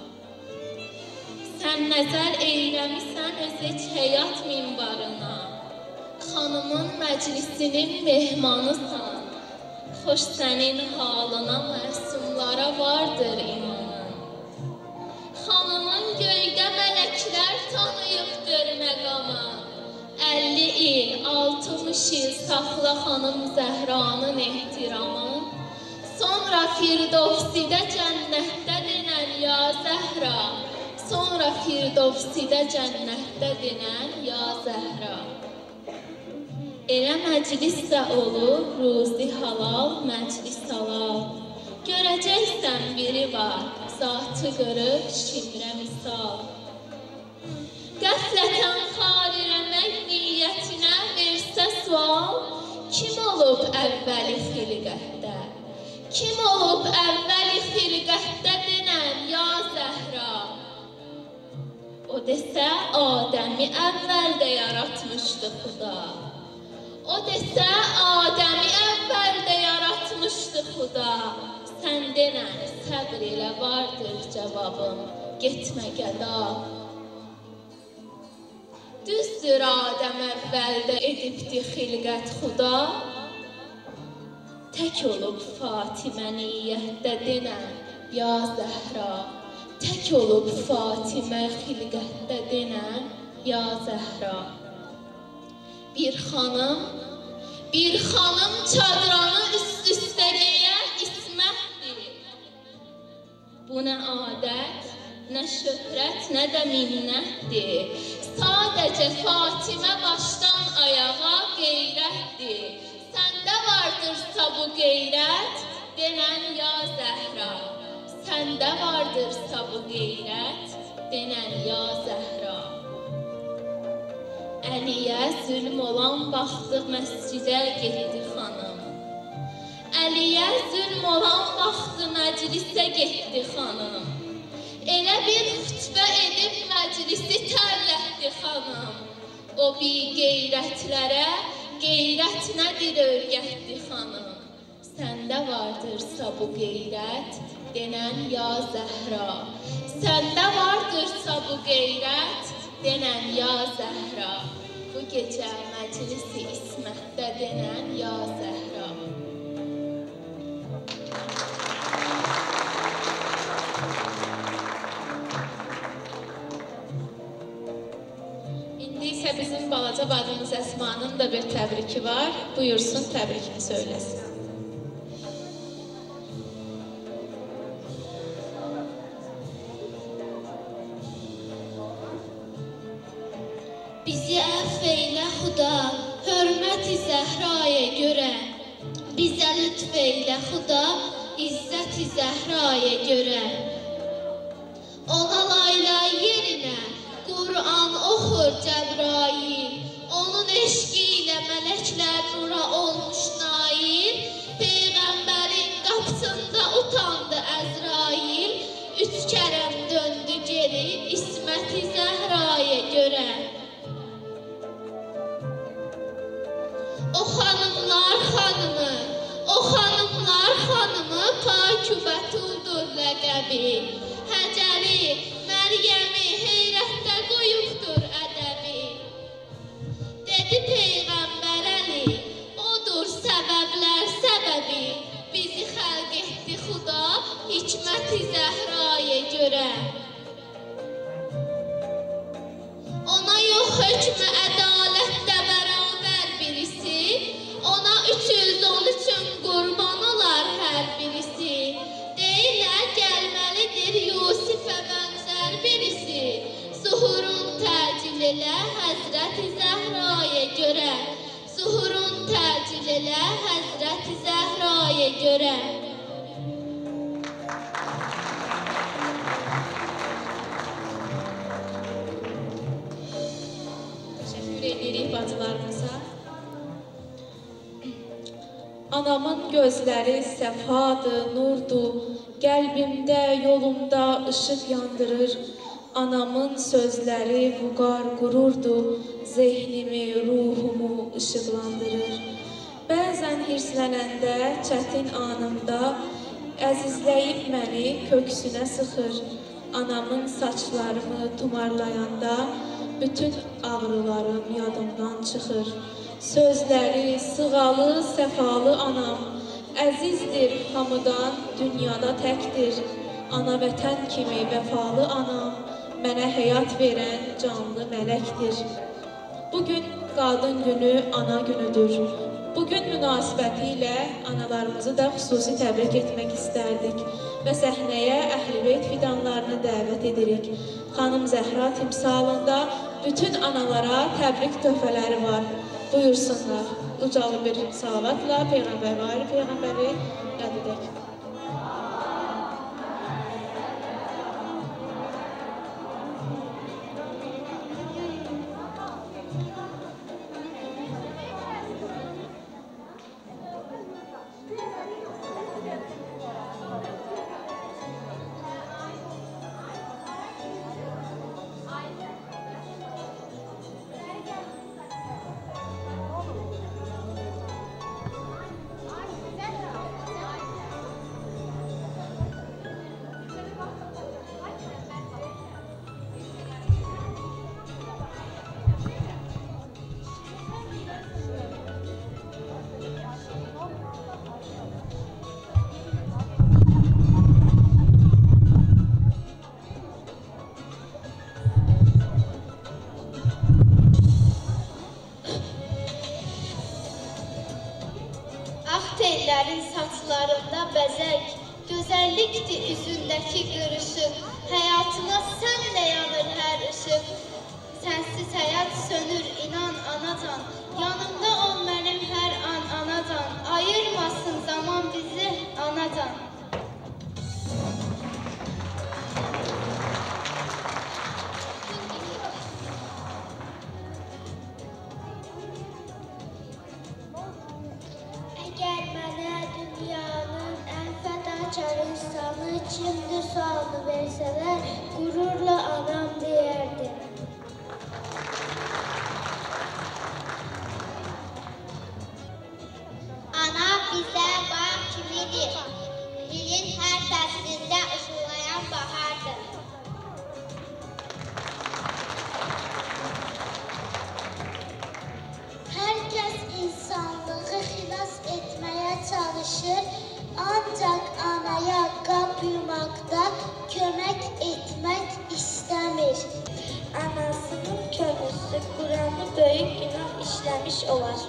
Sən nəzər eyləmisən öz heç həyat minbarına. Xanımın məclisinin mehmanısan. Xoş sənin halına məsumlara vardır imanın. Xanımın göydə mələklər tanıyıbdır məqama. əlli il, altmış il saxla xanım Zəhranın ehtiramı. Sonra Firdovsidə cənnətdə denən ya Zəhra. Sonra Firdovsidə cənnətdə denən ya Zəhra. Elə məclisdə olur, ruzi halal, məclis halal. Görəcəksən biri var, zatı qırıq, şimrə misal. Qəflətən xarirəmək niyyətinə versə sual, kim olub əvvəli xilqətdə? Kim olub əvvəli xilqətdə denən ya Zəhra? O desə Adəmi əvvəldə yaratmışdı Xuda. O desə Adəmi əvvəldə yaratmışdı Xuda. Sən denən səbr ilə vardır cavabım, getmə gəda. Düzdür Adəm əvvəldə edibdi xilqət Xuda. Tək olub Fatimə niyyətdə denən ya Zəhra. Tək olub Fatimə xilqətdə denən ya Zəhra. Bir xanım, bir xanım çadranı üst-üstə geyə İsmətdir. Bu nə adət, nə şöhrət, nə də minnətdir. Sadəcə Fatimə başdan ayağa qeyrətdir. Səndə vardırsa bu qeyrət, denən ya Zəhra. Səndə vardırsa bu qeyrət, denən ya Zəhra. Əliyə zülm olan vaxtı məscidə getdi xanım. Əliyə zülm olan vaxtı məclisə getdi xanım. Elə bir xütbə edib məclisi tərlətdi xanım. O bir qeyrətlərə qeyrət nədir öyrətdi xanım. Səndə vardırsa bu qeyrət, denən ya Zəhra. Səndə vardırsa bu qeyrət, denən ya Zəhra. Bu gecə məclisi İsmətdə denən ya Zəhra. İndi isə bizim balaca bacımız Əsmanın da bir təbriki var. Buyursun, təbrikini söyləsin. Bizi əfv eylə Xuda, hörmət-i Zəhraya görə. Bizə lütf eylə Xuda, izzət-i Zəhraya görə. Ona layla yerinə Qur'an oxur Cəbrail. Onun eşqi ilə mələklər nura olmuş nail. Peyğəmbərin qapısında utandı Əzrail. Üç kərəm döndü geri İsmət-i Zəhraya görə. O xanımlar xanımı, o xanımlar xanımı Pak-ü Bətuldur ləqəbi. Həcəri, Məryəmi heyrətdə qoyubdur ədəbi. Dedi Peyğəmbər Əli, odur səbəblər səbəbi. Bizi xəlq etdi Xuda, hikmət-i Zəhraya görə. Ona yox hökmü ədalətdə bərabər birisi. Ona üç yüz on üçün qurban olar hər birisi. Deyirlər gəlməlidir Yusifə bənzər birisi. Zuhurun təcil elə Həzrət-i Zəhraya görə. Zuhurun təcil elə Həzrət-i Zəhraya görə. Təşəkkür edirik bacılarımıza. Anamın gözləri səfadır, nurdur. Qəlbimdə, yolumda işıq yandırır. Anamın sözləri vüqar qururdur. Zehnimi, ruhumu işıqlandırır. Bəzən hirslənəndə, çətin anımda əzizləyib məni köksünə sıxır. Anamın saçlarımı tumarlayanda bütün ağrılarım yadımdan çıxır. Sözləri sığalı, səfalı anam, əzizdir hamıdan, dünyada təkdir. Ana vətən kimi vəfalı anam, mənə həyat verən canlı mələkdir. Bugün qadın günü, ana günüdür. Bugün münasibəti ilə analarımızı da xüsusi təbrik etmək istərdik və səhnəyə Əhl-i-Beyt fidanlarını dəvət edirik. Xanım Zəhra timsalında bütün analara təbrik töhfələri var. Buyursunlar, ucalı bir salavatla Peyğəmbər var, Peyğəmbəri yad edək. Aynen. gözəllikdir üzündəki qırışıq. Həyatına sənlə yanır hər ışıq. Sənsiz həyat sönür, inan anacan. Yanımda ol mənim hər an anacan. Ayırmasın zaman bizi anacan. Əgər mənə dünyanın ən fədakar insanı kimdir sualını versələr, qürurla anam deyərdim. Ana bizə bağ kimidir, dilin hər fəslində ışılayan bahardır. Hər kəs insanlığı xilas etməyə çalışır, ancaq anaya qap yumaqda kömək etmək istəmir. Anasının könüllüsü Quranı böyük günah işləmiş olar.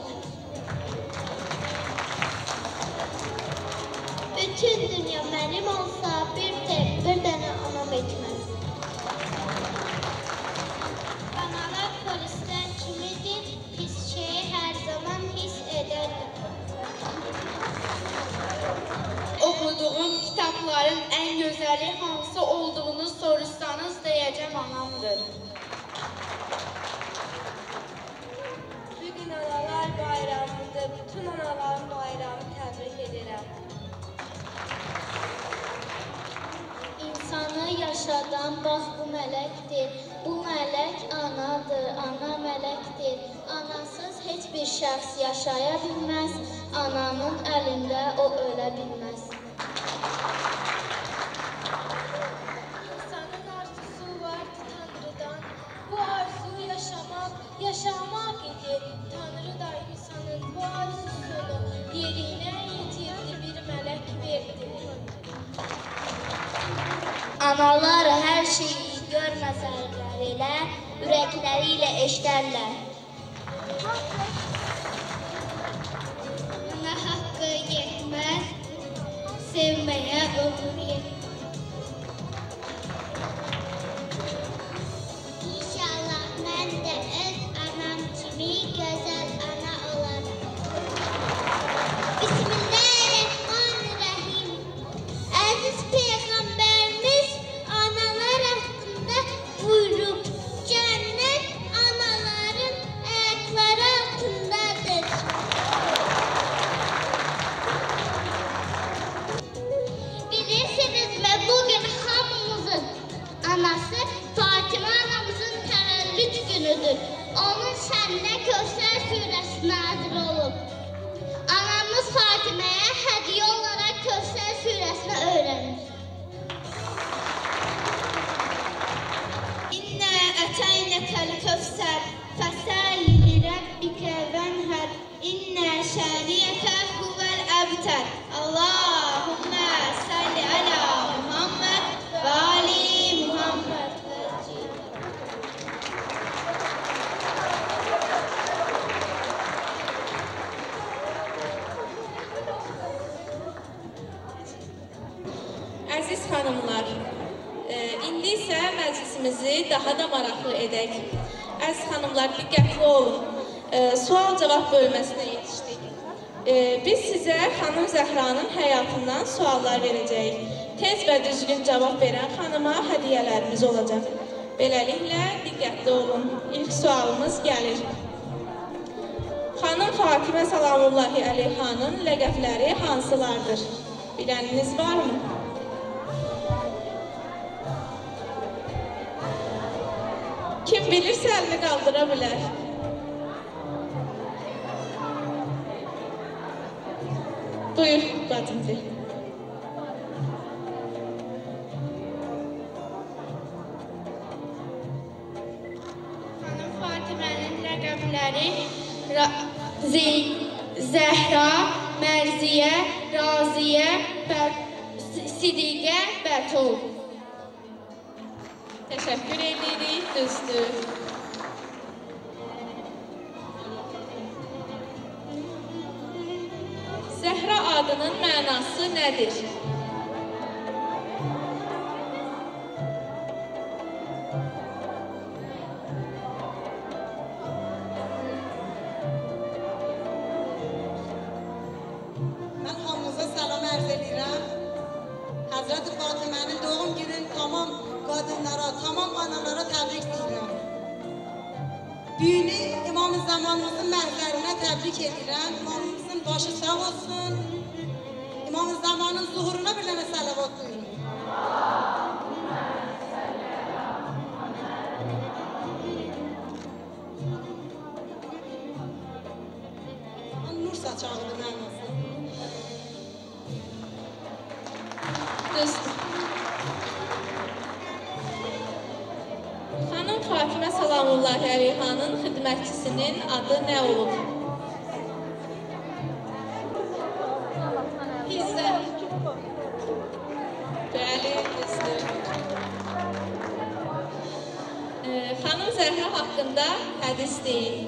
Bütün dünya mənim olsa bir tek bir dənə anam etməz. Analar polislər kimidir, pis şeyi hər zaman hiss edərlər. Oxuduğum kitabların ən gözəli hansı olduğunu soruşsanız deyəcəm anamdır. Bugün analar bayramıdır, bütün anaların bayramı təbrik edirəm. İnsanı yaşadan bax bu mələkdir, bu mələk anadır, ana mələkdir. Anasız heç bir şəxs yaşaya bilməz, ananın əlində o ölə bilməz. İnsanın arzusu vardı Tanrıdan, bu arzu yaşamaq, yaşamaq idi. Tanrı da insanın bu arzusunu yerinə yetirdi, bir mələk verdi. Analar hər şeyi görməsələr elə, ürəkləri ilə eşidərlər. Ana haqqı yetməz, sevməyə ömür yetməz. İnşallah mən də öz anam kimi gözəl ana olaram. Bismillahirrahmanirrahim. Əziz Peyğəmbərimiz analar haqqında buyurub, cənnət anaların ayaqları altındadır. Bilirsinizmi, bugün hamımızın anası Fatimə anamızın təvəllüd günüdür. Onun şəninə Kövsər surəsi nazil olub. Anamız Fatiməyə hədiyyə olaraq Kövsər surəsini öyrənir. İnnə ətəynəkəl Kövsər, fəsəlli li rəbbikə vənhər, innə şəniyəkə huvəl əbtər. Allahümmə salli alə Muhammed və ali Muhammed. Əziz xanımlar, e, indi isə məclisimizi daha da maraqlı edək. Əziz xanımlar, diqqətli olun. E, Sual-cavab bölməsinə yetişdik. E, biz sizə xanım Zəhranın həyatından suallar verəcəyik. Tez və düzgün cavab verən xanıma hədiyyələrimiz olacaq. Beləliklə, diqqətli olun. İlk sualımız gəlir. Xanım Fatimə Salamullahi Əleyhanın ləqəbləri hansılardır? Biləniniz varmı? Kim bilirsə əlini qaldıra bilər. Buyur, bacımcı. Xanım Fatimənin ləqəbləri Zəhra, Mərziyə, Raziyə, Sidiqə, Bətul. Təşəkkür edirik, düzdür. Zəhra adının mənası nədir? Düğünü İmam-ı Zamanımızın məhzərinə təbrik edirəm. İmamımızın başı sağ olsun. İmam-ı Zamanın zuhuruna bir dənə salavat buyurun. Nur saçağıdır mənası. Xanım Fatimə Salamullahi Əleyhanın xidmətçisinin adı nə olub? Hizə. Bəli, düzdür. Ee, Xanım Zəhra haqqında hədis deyin.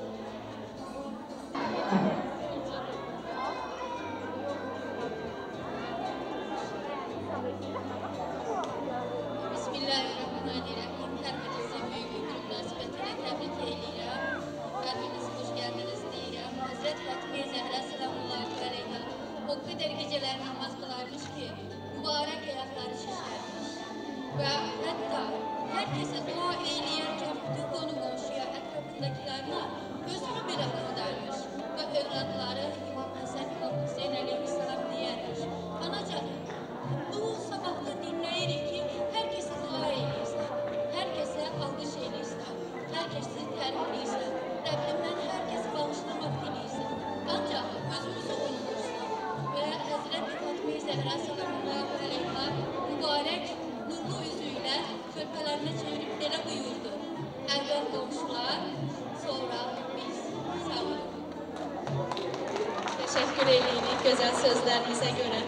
Bismillahirrahmanirrahim. Hər birisi böyük bir münasibətinə təbrik edirəm. Hər birisi xoş gəldiniz deyirəm. Həzrət Fatimə Zəhra Salamullahi Əleyha o qədər gecələr namaz qılarmış ki, mübarək ayaqları şişərmiş. Və hətta hər kəsə dua eyləyərkən bütün qonu qonşuya, ətrafındakilərlə özünü belə unudarmış. Və övladları İmam Həsən, İmam Hüseyin əleyhissalam deyərmiş. Anacan, bu sabahda dinləyirik ki, hər kəsə dua eyləyirsən, hər kəsə alqış eyləyirsən, hər kəsi tərifləyirsən, Rəbbimdən hər kəsi bağışlamaq diləyirsən. Ancaq özümüzü unutursan və Həzrət Fatimə Zəhra Salamullahi Əleyha mübarək nurlu üzü ilə körpələrinə çevirib belə buyurdu. Əvvəl qonşular, sonra biz. Sağ olun. Təşəkkür edirik gözəl sözlərinizə görə.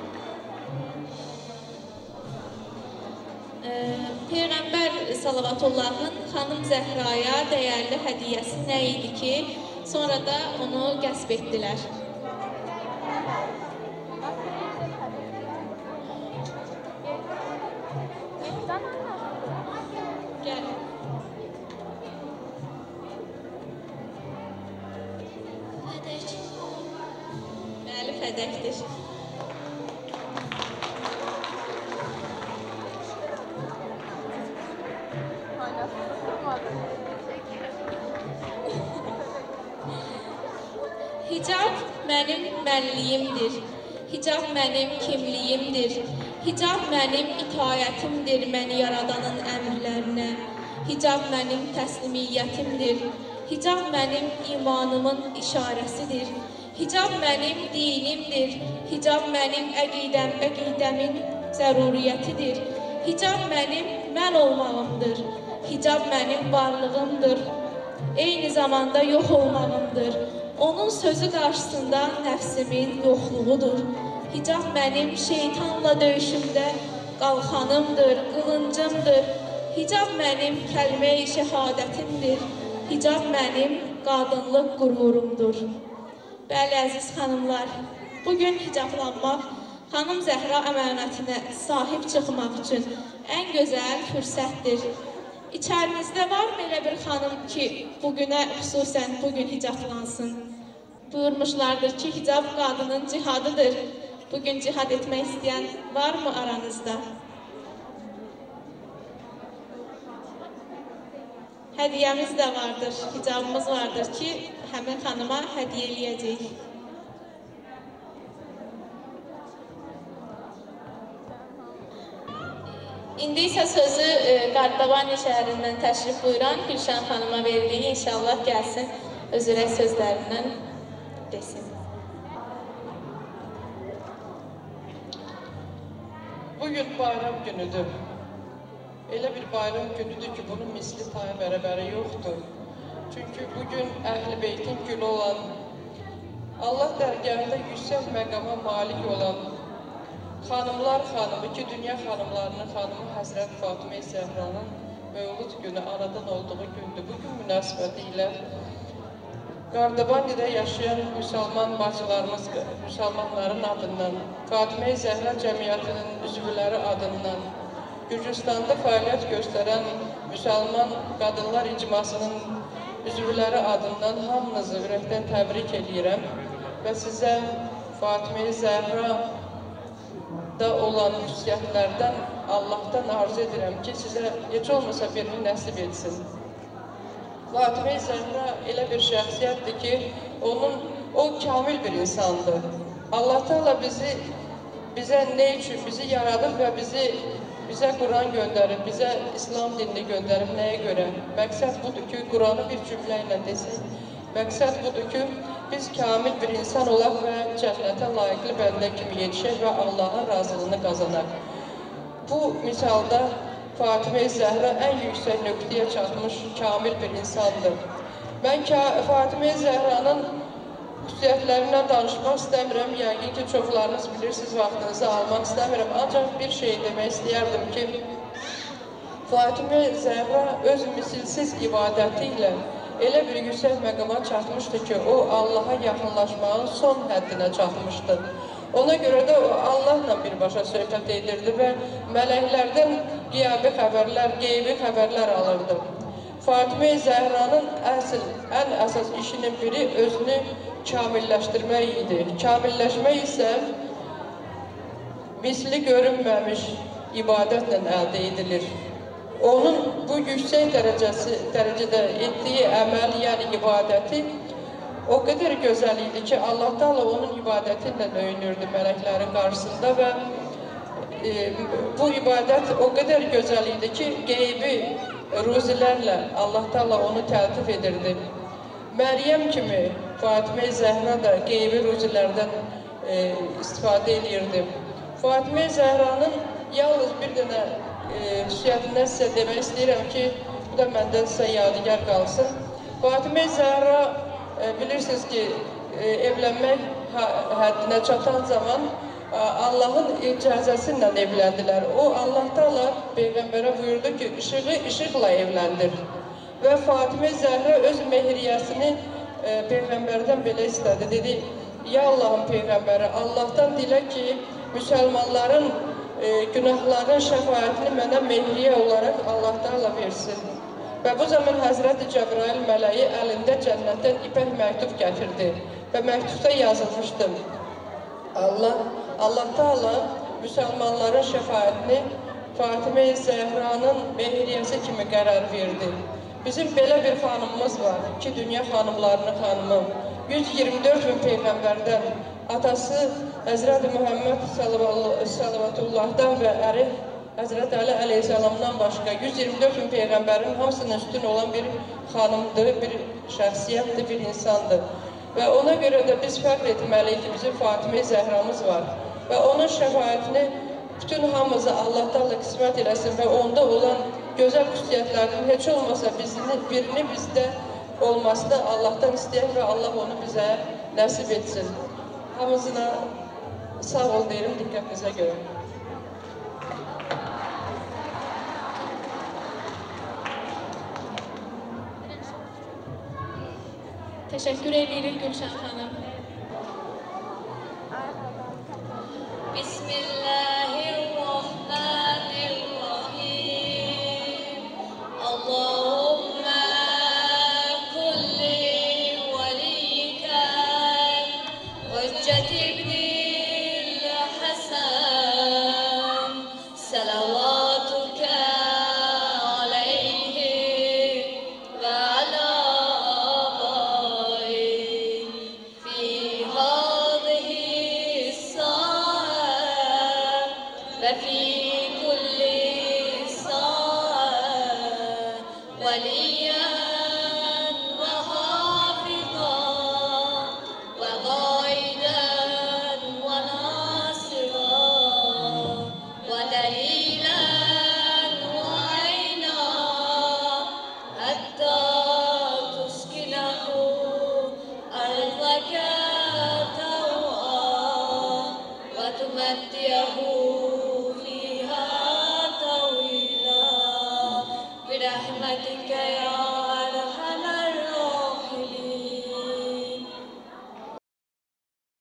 Peyğəmbər Salavatullahın xanım Zəhraya dəyərli hədiyyəsi nə idi ki, sonra da onu qəsb etdilər? Gəlin. Fədək. Bəli, fədəkdir. Hicab mənim mənliyimdir. Hicab mənim kimliyimdir. Hicab mənim itayətimdir məni yaradanın əmrlərinə. Hicab mənim təslimiyyətimdir. Hicab mənim imanımın işarəsidir. Hicab mənim dinimdir. Hicab mənim əqidəm, əqidəmin zəruriyyətidir. Hicab mənim mən olmağımdır. Hicab mənim varlığımdır. Eyni zamanda yox olmağımdır. Onun sözü qarşısında nəfsimin yoxluğudur. Hicab mənim şeytanla döyüşümdə qalxanımdır, qılıncımdır. Hicab mənim kəlmə-i şəhadətimdir. Hicab mənim qadınlıq qürurumdur. Bəli, əziz xanımlar, bugün hicablanmaq, xanım Zəhra əmanətinə sahib çıxmaq üçün ən gözəl fürsətdir. İçərinizdə var mı elə bir xanım ki, bugünə xüsusən bugün hicaplansın? Buyurmuşlardır ki, hicab qadının cihadıdır. Bugün cihad etmək istəyən var mı aranızda? Hədiyəmiz də vardır, hicabımız vardır ki, həmin xanıma hədiyyə eləyəcəyik. İndi isə sözü Qardabani şəhərindən təşrif buyuran Gülşən xanıma veririk. İnşallah gəlsin, öz ürək sözlərindən desin. Bugün bayram günüdür. Elə bir bayram günüdür ki, bunun misli tayı bərəbəri yoxdur. Çünki bugün Əhl-i Beytin gülü olan, Allah dərgahında yüksək məqama malik olan xanımlar xanımı ki, dünya xanımlarının xanımı Həzrət Fatimə Zəhranın mövlud günü anadan olduğu gündür. Bugün münasibəti ilə Qardabanidə yaşayan müsəlman bacılarımız, müsəlmanların adından, Fatimə Zəhra cəmiyyətinin üzvləri adından, Gürcüstanda fəaliyyət göstərən müsəlman qadınlar icmasının üzvləri adından hamınızı ürəkdən təbrik edirəm və sizə Fatimə Zəhra da olan xüsusiyyətlərdən Allahdan arzu edirəm ki, sizə heç olmasa birini nəsib etsin. Fatimə Zəhra elə bir şəxsiyyətdir ki, onun, o kamil bir insandır. Allah Teala bizi, bizə nə üçün bizi yaradıb və bizi, bizə Quran göndərib, bizə İslam dinini göndərib, nəyə görə? Məqsəd budur ki, Quranı bir cümlə ilə desək, məqsəd budur ki, biz kamil bir insan olaq və cənnətə layiqli bəndə kimi yetişək və Allahın razılığını qazanaq. Bu misalda Fatimə Zəhra ən yüksək nöqtəyə çatmış kamil bir insandır. Mən Fatimə Zəhranın xüsusiyyətlərindən danışmaq istəmirəm. Yəqin ki, çoxlarınız bilirsiniz, vaxtınızı almaq istəmirəm. Ancaq bir şey demək istəyərdim ki, Fatimə Zəhra öz misilsiz ibadəti ilə elə bir yüksək məqama çatmışdı ki, o Allaha yaxınlaşmağın son həddinə çatmışdı. Ona görə də o Allahla birbaşa söhbət edirdi və mələklərdən qiyabi xəbərlər, qeybi xəbərlər alırdı. Fatimə Zəhranın əsl, ən əsas işinin biri özünü kamilləşdirmək idi. Kamilləşmək isə misli görünməmiş ibadətlə əldə edilir. Onun bu yüksək dərəcəsi, dərəcədə etdiyi əməl, yəni ibadəti o qədər gözəl idi ki, Allah Teala onun ibadəti ilə öyünürdü mələklərin qarşısında və e, bu ibadət o qədər gözəl idi ki, qeybi ruzilərlə Allah Teala onu təltif edirdi. Məryəm kimi Fatimə Zəhra da qeybi ruzilərdən e, istifadə edirdi. Fatimə Zəhranın yalnız bir dənə e, xüsusiyyətindən sizə demək istəyirəm ki, bu da məndən sizə yadigar qalsın. Fatimə Zəhra bilirsiniz ki, evlənmək həddinə çatan zaman Allahın icazəsi ilə evləndilər. O, Allah Teala Peyğəmbərə buyurdu ki, işığı işıqla evləndir. Və Fatimə Zəhra öz mehriyyəsini Peyğəmbərdən belə istədi. Dedi, ya Allahın Peyğəmbəri, Allahdan dilə ki, müsəlmanların günahların şəfaətini mənə mehriyyə olaraq Allah Teala versin. Və bu zaman Həzrəti Cəbrail mələyi əlində cənnətdən ipək məktub gətirdi və məktubda yazılmışdı. Allah, Allah Teala müsəlmanların şəfaətini Fatimə Zəhranın mehriyyəsi kimi qərar verdi. Bizim belə bir xanımımız var, iki dünya xanımlarının xanımı. yüz iyirmi dörd min Peyğəmbərdən, atası Həzrəti Muhammed Sallavatullahdan və əri Həzrət Əli əleyhissalamdan başqa yüz iyirmi dörd min Peyğəmbərin hamısının üstün olan bir xanımdır, bir şəxsiyyətdir, bir insandır. Və ona görə də biz fəxr etməliyik ki, bizim Fatimə Zəhramız var. Və onun şəfaətini bütün hamımıza Allah Teala qismət eləsin və onda olan gözəl xüsusiyyətlərinin heç olmasa birini bizdə olmasını Allahdan istəyək və Allah onu bizə nəsib etsin. Hamımızına sağ ol deyirəm, diqqətinizə görə. Təşəkkür edirik Gülşən xanım. Bismillahirrahmanirrahim. Allahümme kulli veliyken Hüccet ibnil Hasan Salavatuke aleyhi ve ala وفي كل ساعة وليا